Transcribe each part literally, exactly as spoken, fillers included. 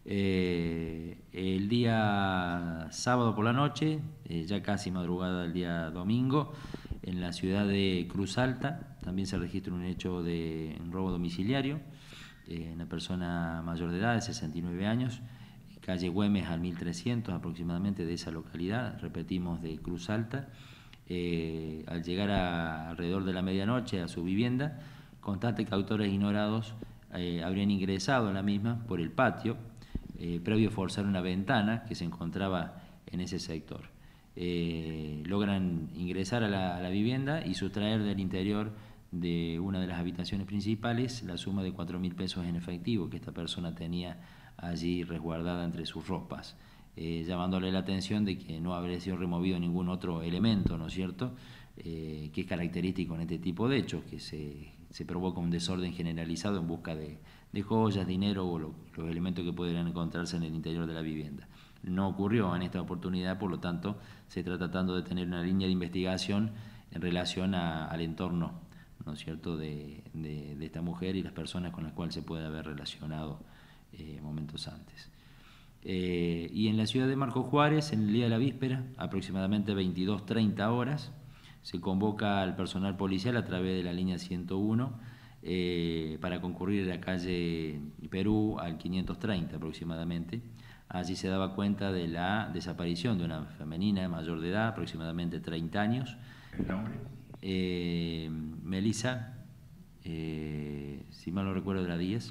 Eh, el día sábado por la noche, eh, ya casi madrugada del día domingo, en la ciudad de Cruz Alta, también se registra un hecho de un robo domiciliario. Eh, una persona mayor de edad, de sesenta y nueve años, calle Güemes al mil trescientos aproximadamente de esa localidad, repetimos, de Cruz Alta. Eh, al llegar a, alrededor de la medianoche a su vivienda, constata que autores ignorados eh, habrían ingresado en la misma por el patio, eh, previo a forzar una ventana que se encontraba en ese sector. Eh, logran ingresar a la, a la vivienda y sustraer del interior de una de las habitaciones principales la suma de cuatro mil pesos en efectivo que esta persona tenía allí resguardada entre sus ropas, eh, llamándole la atención de que no habría sido removido ningún otro elemento, ¿no es cierto?, eh, que es característico en este tipo de hechos, que se, se provoca un desorden generalizado en busca de, de joyas, dinero o lo, los elementos que podrían encontrarse en el interior de la vivienda. No ocurrió en esta oportunidad, por lo tanto, se está tratando de tener una línea de investigación en relación a, al entorno, ¿no es cierto?, de, de, de esta mujer y las personas con las cuales se puede haber relacionado eh, momentos antes. Eh, y en la ciudad de Marcos Juárez, en el día de la víspera, aproximadamente veintidós treinta horas, se convoca al personal policial a través de la línea ciento uno eh, para concurrir a la calle Perú al quinientos treinta aproximadamente. Allí se daba cuenta de la desaparición de una femenina mayor de edad, aproximadamente treinta años. ¿El nombre? Eh, Melissa, eh, si mal no recuerdo, de la diez.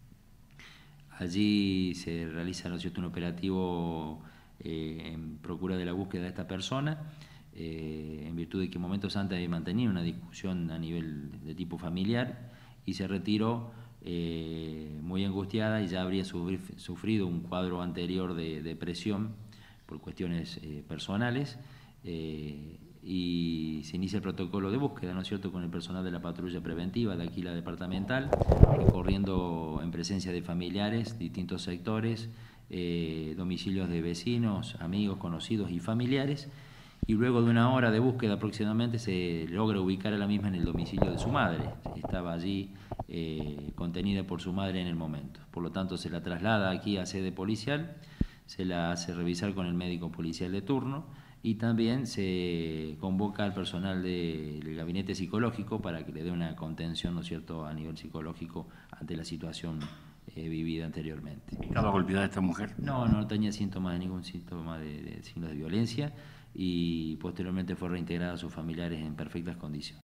Allí se realiza, ¿no es cierto?, un operativo eh, en procura de la búsqueda de esta persona, eh, en virtud de que momentos antes había mantenido una discusión a nivel de tipo familiar y se retiró eh, muy angustiada y ya habría sufrido un cuadro anterior de depresión por cuestiones eh, personales. Eh, y se inicia el protocolo de búsqueda, ¿no es cierto?, con el personal de la patrulla preventiva de aquí, la departamental, recorriendo en presencia de familiares, distintos sectores, eh, domicilios de vecinos, amigos, conocidos y familiares, y luego de una hora de búsqueda aproximadamente se logra ubicar a la misma en el domicilio de su madre. Estaba allí eh, contenida por su madre en el momento. Por lo tanto, se la traslada aquí a sede policial, se la hace revisar con el médico policial de turno, y también se convoca al personal de, del gabinete psicológico para que le dé una contención, ¿no es cierto?, a nivel psicológico ante la situación eh, vivida anteriormente. ¿Estaba golpeada esta mujer? No, no tenía síntomas, ningún síntoma de, de signos de violencia, y posteriormente fue reintegrada a sus familiares en perfectas condiciones.